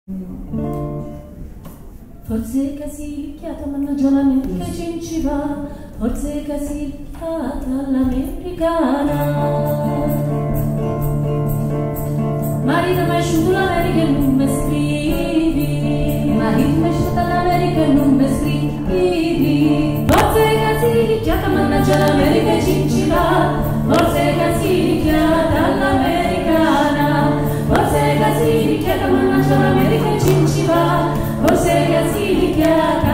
Forse che si ricchiata, mannaggia l'America ci va, forse che si ricchiata l'americana. Marito mi è asciutto l'America e non mi scrivi, marito mi è asciutto l'America e non mi scrivi. Forse che si ricchiata, mannaggia l'America ci va, forse che si ricchiata l'americana. Forse che si ricchiata, mannaggia l'America ci va, forse che si ricchiata